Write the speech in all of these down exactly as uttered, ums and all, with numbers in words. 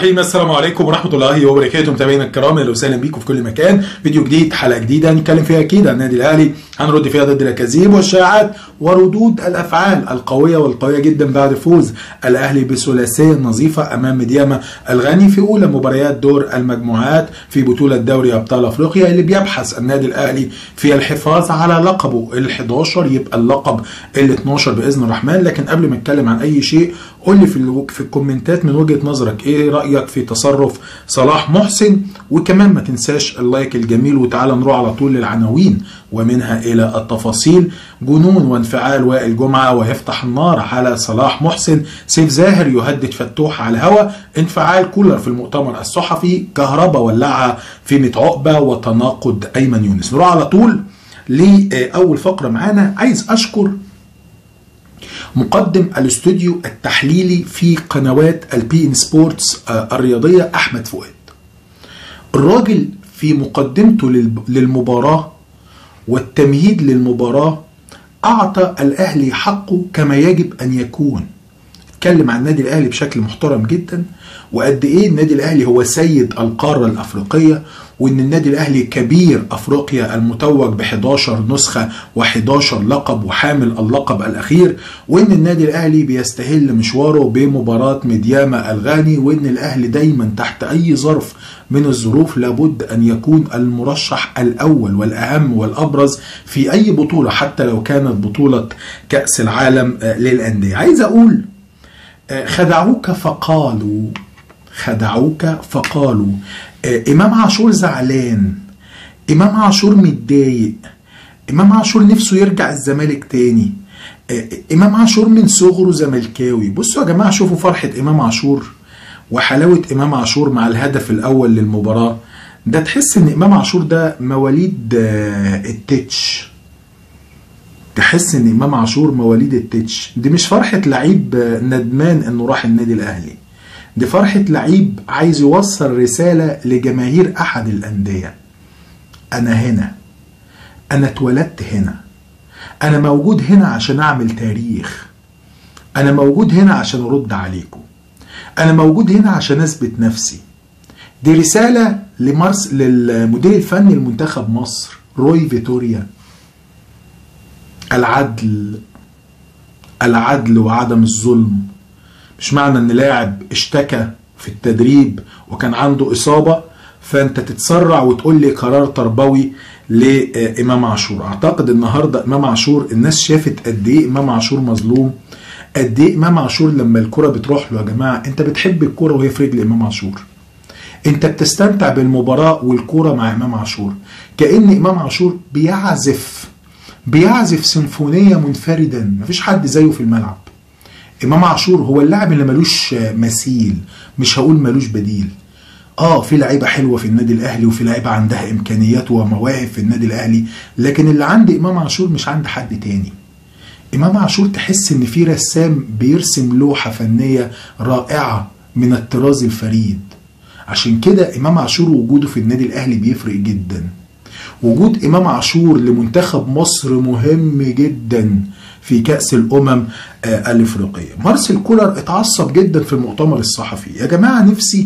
السلام عليكم ورحمة الله وبركاته. متابعينا الكرام، اهلا وسهلا بيكم في كل مكان. فيديو جديد، حلقة جديدة هنتكلم فيها اكيد عن النادي الاهلي، هنرد فيها ضد الاكاذيب والشائعات وردود الافعال القوية والقوية جدا بعد فوز الاهلي بثلاثية نظيفة امام ميدياما الغني في اولى مباريات دور المجموعات في بطولة دوري ابطال افريقيا، اللي بيبحث النادي الاهلي في الحفاظ على لقبه ال حداشر، يبقى اللقب ال اتناشر باذن الرحمن. لكن قبل ما اتكلم عن اي شيء، قول لي في في الكومنتات من وجهة نظرك ايه رأيك في تصرف صلاح محسن، وكمان ما تنساش اللايك الجميل. وتعالى نروح على طول للعناوين ومنها الى التفاصيل. جنون وانفعال وائل جمعة ويفتح النار على صلاح محسن، سيف زاهر يهدد فتوح على الهوا، انفعال كولر في المؤتمر الصحفي، كهربا ولعها في ميت عقبة، وتناقض ايمن يونس. نروح على طول لاول فقرة معانا. عايز اشكر مقدم الاستوديو التحليلي في قنوات البي ان سبورتس الرياضية احمد فؤاد. الراجل في مقدمته للمباراة والتمهيد للمباراة اعطى الاهلي حقه كما يجب ان يكون. اتكلم عن النادي الاهلي بشكل محترم جدا، وقد ايه النادي الاهلي هو سيد القارة الافريقية، وان النادي الاهلي كبير افريقيا المتوج ب حداشر نسخة وحداشر لقب وحامل اللقب الاخير، وان النادي الاهلي بيستهل مشواره بمباراة ميدياما الغاني، وان الاهلي دايما تحت اي ظرف من الظروف لابد ان يكون المرشح الاول والاهم والابرز في اي بطولة، حتى لو كانت بطولة كأس العالم للاندية. عايز اقول خدعوك فقالوا خدعوك فقالوا امام عاشور زعلان، امام عاشور متضايق، امام عاشور نفسه يرجع الزمالك تاني، امام عاشور من صغره زملكاوي. بصوا يا جماعه، شوفوا فرحه امام عاشور وحلاوه امام عاشور مع الهدف الاول للمباراه. ده تحس ان امام عاشور ده مواليد التتش، تحس ان امام عاشور مواليد التتش. دي مش فرحه لعيب ندمان انه راح النادي الاهلي، دي فرحة لعيب عايز يوصل رسالة لجماهير أحد الأندية. أنا هنا، أنا اتولدت هنا، أنا موجود هنا عشان أعمل تاريخ، أنا موجود هنا عشان أرد عليكم، أنا موجود هنا عشان أثبت نفسي. دي رسالة لمارس للمدير الفني لمنتخب مصر روي فيتوريا. العدل، العدل وعدم الظلم. مش معنى ان لاعب اشتكى في التدريب وكان عنده اصابة فانت تتسرع وتقول لي قرار تربوي لامام عاشور. اعتقد النهارده امام عاشور الناس شافت قد ايه امام عاشور مظلوم، قد ايه امام عاشور لما الكرة بتروح له. يا جماعه انت بتحب الكرة وهي في رجل امام عاشور، انت بتستمتع بالمباراة والكرة مع امام عاشور، كأن امام عاشور بيعزف بيعزف سيمفونية منفردا، مفيش حد زيه في الملعب. امام عاشور هو اللاعب اللي ملوش مثيل، مش هقول ملوش بديل. اه في لعيبه حلوه في النادي الاهلي وفي لعيبه عندها امكانيات ومواهب في النادي الاهلي، لكن اللي عند امام عاشور مش عند حد تاني. امام عاشور تحس ان في رسام بيرسم لوحه فنيه رائعه من الطراز الفريد. عشان كده امام عاشور وجوده في النادي الاهلي بيفرق جدا. وجود امام عاشور لمنتخب مصر مهم جدا في كأس الأمم الإفريقية. مارسيل كولر اتعصب جدا في المؤتمر الصحفي. يا جماعة نفسي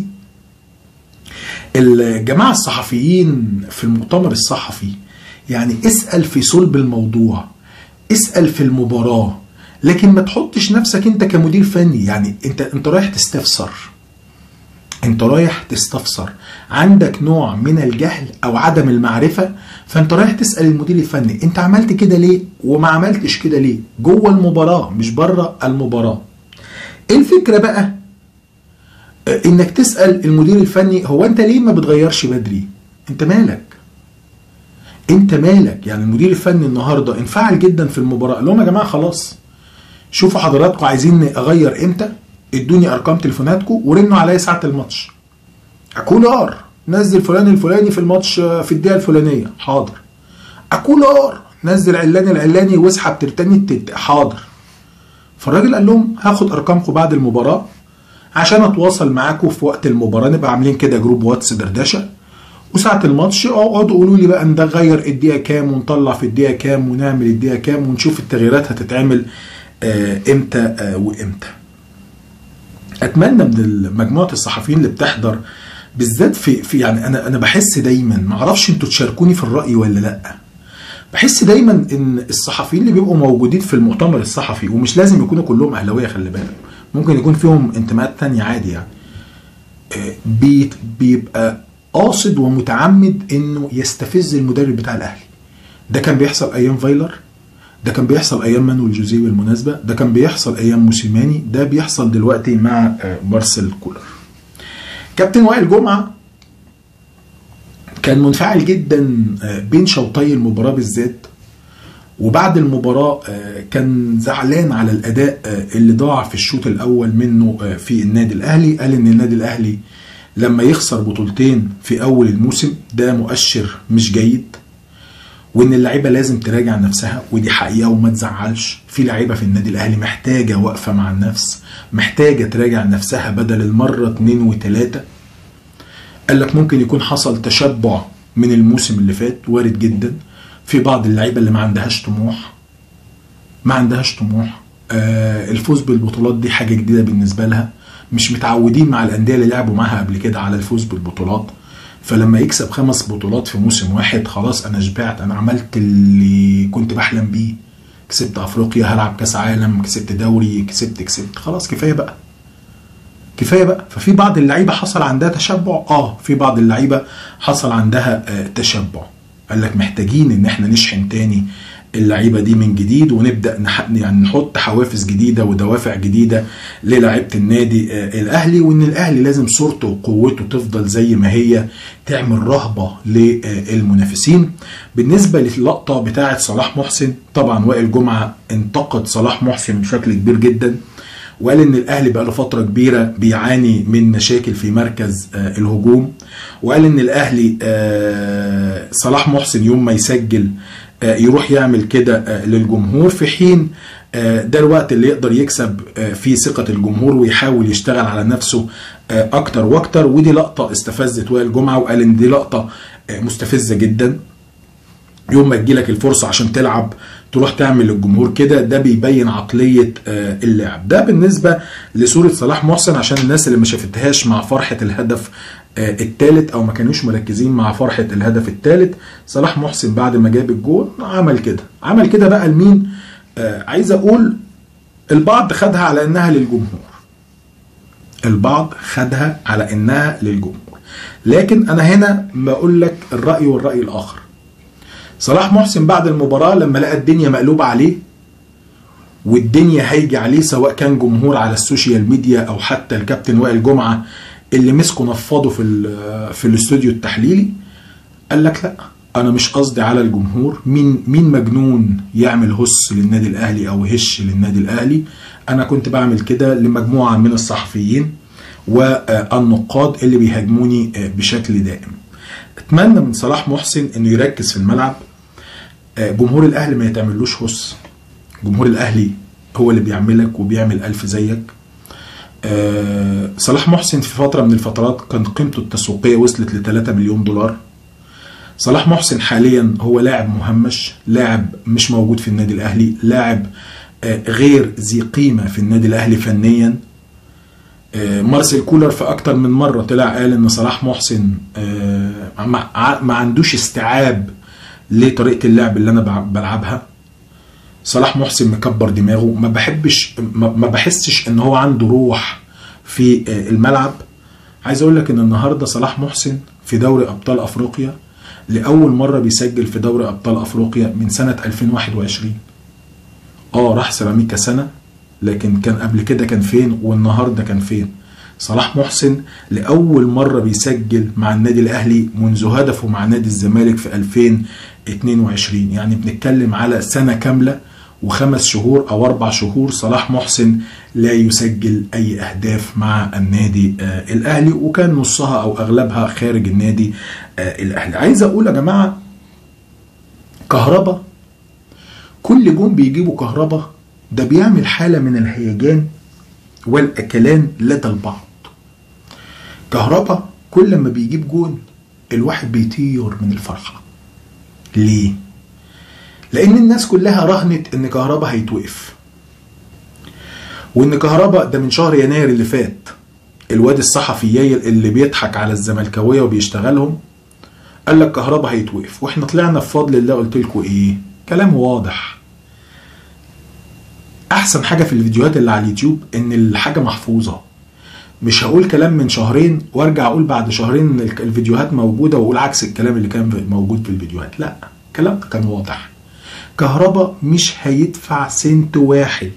الجماعة الصحفيين في المؤتمر الصحفي يعني اسأل في صلب الموضوع، اسأل في المباراة، لكن ما تحطش نفسك انت كمدير فني. يعني انت انت رايح تستفسر، انت رايح تستفسر، عندك نوع من الجهل او عدم المعرفة، فانت رايح تسأل المدير الفني انت عملت كده ليه وما عملتش كده ليه جوه المباراة مش بره المباراة. ايه الفكرة بقى؟ انك تسأل المدير الفني هو انت ليه ما بتغيرش بدري؟ انت مالك؟ انت مالك؟ يعني المدير الفني النهاردة انفعل جدا في المباراة، قال لهم يا جماعة خلاص شوفوا حضراتكم عايزين اغير امتى، ادوني ارقام تليفوناتكم ورنوا عليا ساعة الماتش. كولر نزل فلان الفلاني في الماتش في الدقيقة الفلانية، حاضر. كولر نزل علاني العلاني واسحب ترتاني التت، حاضر. فالراجل قال لهم هاخد ارقامكم بعد المباراة عشان اتواصل معاكم في وقت المباراة، نبقى عاملين كده جروب واتس دردشة، وساعة الماتش اقعدوا قولوا لي بقى نغير الدقيقة كام ونطلع في الدقيقة كام ونعمل الدقيقة كام ونشوف التغييرات هتتعمل امتى وامتى. اتمنى من مجموعه الصحفيين اللي بتحضر بالذات في في يعني انا انا بحس دايما، ما اعرفش انتوا تشاركوني في الراي ولا لا، بحس دايما ان الصحفيين اللي بيبقوا موجودين في المؤتمر الصحفي، ومش لازم يكونوا كلهم اهلاويه خلي بالك، ممكن يكون فيهم انتماءات تانية عادي يعني، بيبقى قاصد ومتعمد انه يستفز المدرب بتاع الاهلي. ده كان بيحصل ايام فايلر، ده كان بيحصل ايام مانويل جوزيه بالمناسبه، ده كان بيحصل ايام موسيماني، ده بيحصل دلوقتي مع مارسيل كولر. كابتن وائل جمعه كان منفعل جدا بين شوطي المباراه بالذات، وبعد المباراه كان زعلان على الاداء اللي ضاع في الشوط الاول منه في النادي الاهلي. قال ان النادي الاهلي لما يخسر بطولتين في اول الموسم ده مؤشر مش جيد، وان اللعيبه لازم تراجع نفسها، ودي حقيقه وما تزعلش. في لعيبه في النادي الاهلي محتاجه وقفه مع النفس، محتاجه تراجع نفسها بدل المره اتنين وتلاته. قال لك ممكن يكون حصل تشبع من الموسم اللي فات، وارد جدا. في بعض اللعيبه اللي ما عندهاش طموح، ما عندهاش طموح. آه الفوز بالبطولات دي حاجه جديده بالنسبه لها، مش متعودين مع الانديه اللي لعبوا معاها قبل كده على الفوز بالبطولات. فلما يكسب خمس بطولات في موسم واحد، خلاص انا شبعت، انا عملت اللي كنت بحلم بيه. كسبت افريقيا، هلعب كاس عالم، كسبت دوري، كسبت كسبت خلاص كفايه بقى، كفايه بقى. ففي بعض اللعيبه حصل عندها تشبع، اه في بعض اللعيبه حصل عندها آه تشبع. قال لك محتاجين ان احنا نشحن تاني اللعيبه دي من جديد، ونبدا نح... يعني نحط حوافز جديده ودوافع جديده للاعيبه النادي آه الاهلي، وان الاهلي لازم صورته وقوته تفضل زي ما هي، تعمل رهبه للمنافسين. بالنسبه للقطه بتاعه صلاح محسن، طبعا وائل جمعه انتقد صلاح محسن بشكل كبير جدا، وقال ان الاهلي بقى له فتره كبيره بيعاني من مشاكل في مركز آه الهجوم، وقال ان الاهلي آه صلاح محسن يوم ما يسجل آه يروح يعمل كده آه للجمهور، في حين آه ده الوقت اللي يقدر يكسب آه فيه ثقه الجمهور ويحاول يشتغل على نفسه آه اكتر واكتر. ودي لقطه استفزت وائل جمعه، وقال ان دي لقطه آه مستفزه جدا. يوم ما تجيلك الفرصه عشان تلعب تروح تعمل للجمهور كده، ده بيبين عقليه اللاعب. ده بالنسبه لصوره صلاح محسن، عشان الناس اللي ما شافتهاش مع فرحه الهدف الثالث او ما كانوش مركزين مع فرحه الهدف الثالث. صلاح محسن بعد ما جاب الجول عمل كده، عمل كده بقى لمين؟ عايز اقول البعض خدها على انها للجمهور، البعض خدها على انها للجمهور، لكن انا هنا بقول لك الراي والراي الاخر. صلاح محسن بعد المباراة لما لقى الدنيا مقلوبة عليه والدنيا هيجي عليه، سواء كان جمهور على السوشيال ميديا او حتى الكابتن وائل جمعة اللي مسكوا نفضوا في في الاستوديو التحليلي، قال لك لا انا مش قصدي على الجمهور. مين مين مجنون يعمل هس للنادي الاهلي او هش للنادي الاهلي؟ انا كنت بعمل كده لمجموعة من الصحفيين والنقاد اللي بيهاجموني بشكل دائم. اتمنى من صلاح محسن انه يركز في الملعب. جمهور الاهلي ما يتعملوش هس، جمهور الاهلي هو اللي بيعملك وبيعمل الف زيك. صلاح محسن في فتره من الفترات كان قيمته التسويقيه وصلت ل ثلاثة مليون دولار. صلاح محسن حاليا هو لاعب مهمش، لاعب مش موجود في النادي الاهلي، لاعب غير ذي قيمه في النادي الاهلي فنيا. مارسيل كولر في اكتر من مره طلع قال ان صلاح محسن ما عندوش استيعاب لطريقه اللعب اللي انا بلعبها. صلاح محسن مكبر دماغه، ما بحبش ما بحسش ان هو عنده روح في الملعب. عايز اقول لك ان النهارده صلاح محسن في دوري ابطال افريقيا لاول مره بيسجل في دوري ابطال افريقيا من سنه ألفين وواحد وعشرين. اه راح سيراميكا سنه، لكن كان قبل كده كان فين والنهارده كان فين؟ صلاح محسن لأول مرة بيسجل مع النادي الأهلي منذ هدفه مع نادي الزمالك في ألفين واثنين وعشرين، يعني بنتكلم على سنة كاملة وخمس شهور أو أربع شهور صلاح محسن لا يسجل أي أهداف مع النادي آه الأهلي، وكان نصها أو أغلبها خارج النادي آه الأهلي. عايز أقول يا جماعة، كهربا كل جون بيجيبوا كهربا ده بيعمل حالة من الهيجان والأكلان لدى البعض. كهربا كل ما بيجيب جون الواحد بيطير من الفرحة. ليه؟ لأن الناس كلها رهنت إن كهربا هيتوقف، وان كهربا ده من شهر يناير اللي فات الواد الصحفي اللي بيضحك على الزملكاويه وبيشتغلهم قال لك كهربا هيتوقف، واحنا طلعنا بفضل الله قلت لكم ايه؟ كلام واضح. احسن حاجه في الفيديوهات اللي على اليوتيوب ان الحاجه محفوظه، مش هقول كلام من شهرين وارجع اقول بعد شهرين الفيديوهات موجوده واقول عكس الكلام اللي كان موجود في الفيديوهات. لا، الكلام كان واضح. كهربا مش هيدفع سنت واحد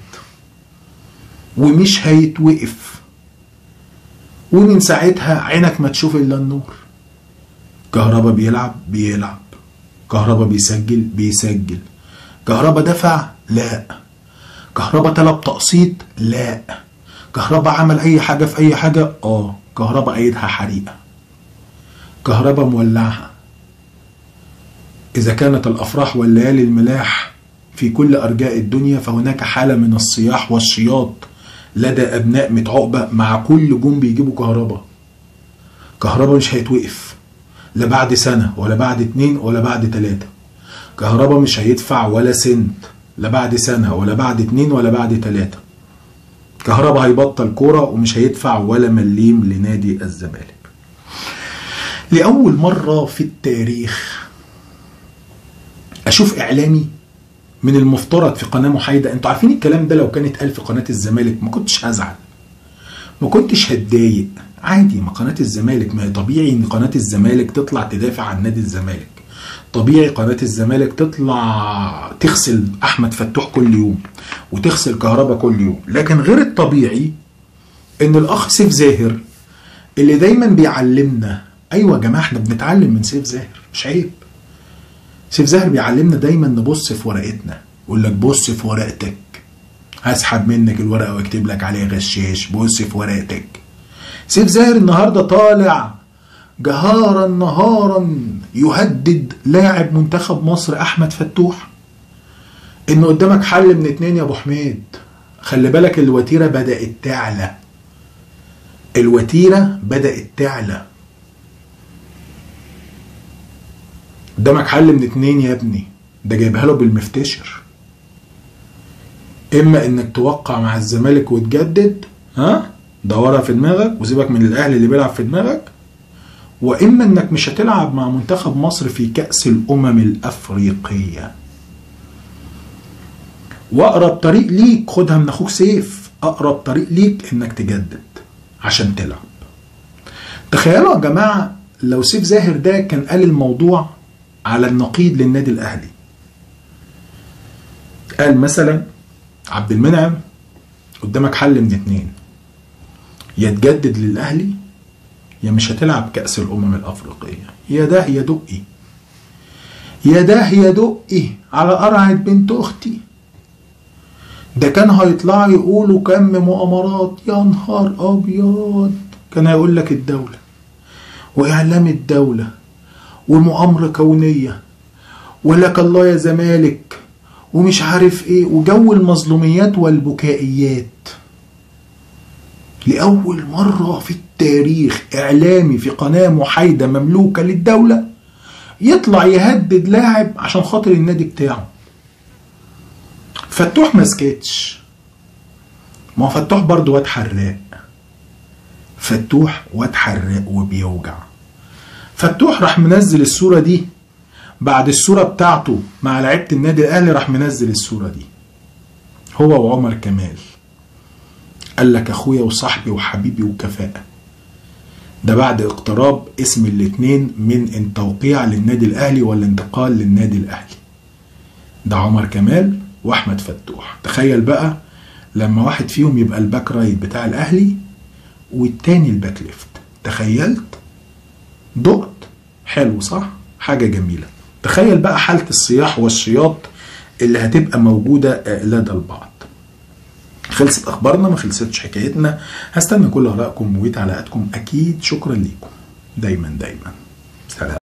ومش هيتوقف، ومن ساعتها عينك ما تشوف الا النور. كهربا بيلعب بيلعب، كهربا بيسجل بيسجل. كهربا دفع؟ لا. كهربا طلب تقسيط؟ لا. كهربا عمل اي حاجه في اي حاجه؟ اه. كهربا ايدها حريقه، كهربا مولعها. اذا كانت الافراح والليالي الملاح في كل ارجاء الدنيا، فهناك حاله من الصياح والشياط لدى ابناء ميت عقبه مع كل جون بيجيبوا كهربا. كهربا مش هيتوقف لا بعد سنه ولا بعد اتنين ولا بعد تلاته. كهربا مش هيدفع ولا سنت لا بعد سنه ولا بعد اتنين ولا بعد تلاته. كهربا هيبطل كوره ومش هيدفع ولا مليم لنادي الزمالك. لأول مرة في التاريخ أشوف إعلامي من المفترض في قناة محايدة. أنتوا عارفين الكلام ده لو كانت قال في قناة الزمالك ما كنتش هزعل، ما كنتش هتضايق، عادي. ما قناة الزمالك، ما هي طبيعي إن قناة الزمالك تطلع تدافع عن نادي الزمالك، طبيعي قناة الزمالك تطلع تغسل أحمد فتوح كل يوم وتغسل كهربا كل يوم. لكن غير الطبيعي إن الأخ سيف زاهر اللي دايما بيعلمنا، ايوه يا جماعه احنا بنتعلم من سيف زاهر، مش عيب. سيف زاهر بيعلمنا دايما نبص في ورقتنا، يقول لك بص في ورقتك، هسحب منك الورقه واكتب لك عليها غشاش، بص في ورقتك. سيف زاهر النهارده طالع جهارا نهارا يهدد لاعب منتخب مصر احمد فتوح ان قدامك حل من اتنين يا ابو حميد. خلي بالك الوتيره بدات تعلى، الوتيره بدات تعلى. قدامك حل من اتنين يا ابني، ده جايبها له بالمفتشر. اما انك توقع مع الزمالك وتجدد، ها دورها في دماغك وسيبك من الاهلي اللي بيلعب في دماغك، واما انك مش هتلعب مع منتخب مصر في كأس الامم الافريقيه. واقرب طريق ليك، خدها من اخوك سيف، اقرب طريق ليك انك تجدد عشان تلعب. تخيلوا يا جماعه لو سيف زاهر ده كان قال الموضوع على النقيض للنادي الاهلي، قال مثلا عبد المنعم قدامك حل من اتنين، يا تجدد للاهلي يا مش هتلعب كأس الامم الافريقيه. يا ده يا دقي، يا ده يا دقي على قرعه بنت اختي. ده كان هيطلع يقولوا كم مؤامرات، يا نهار ابيض. كان هيقول لك الدوله واعلام الدوله ومؤامره كونيه ولك الله يا زمالك ومش عارف ايه، وجو المظلوميات والبكائيات. لأول مرة في التاريخ إعلامي في قناة محايدة مملوكة للدولة يطلع يهدد لاعب عشان خاطر النادي بتاعه. فتوح ما سكتش، ما هو فتوح برضه واد حراق، فتوح واد حراق وبيوجع. فتوح راح منزل الصورة دي بعد الصورة بتاعته مع لعيبة النادي الأهلي، راح منزل الصورة دي هو وعمر كمال. قال لك اخويا وصاحبي وحبيبي وكفاءة. ده بعد اقتراب اسم الاتنين من التوقيع للنادي الاهلي والانتقال للنادي الاهلي. ده عمر كمال واحمد فتوح. تخيل بقى لما واحد فيهم يبقى الباك رايت بتاع الاهلي والتاني الباك ليفت. تخيلت؟ دقت؟ حلو صح؟ حاجة جميلة. تخيل بقى حالة الصياح والشياط اللي هتبقى موجودة لدى البعض. خلصت اخبارنا، ما خلصتش حكايتنا. هستنى كل ارائكم وتعليقاتكم اكيد. شكرا ليكم دايما دايما. سلام.